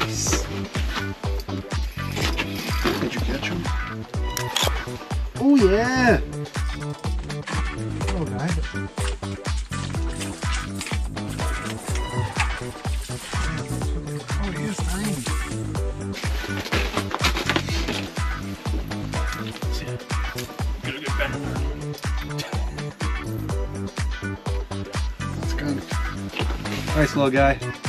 Nice. Did you catch him? Oh yeah. Oh, nice. Oh, he is tiny. Gotta get better. That's good. Nice little guy.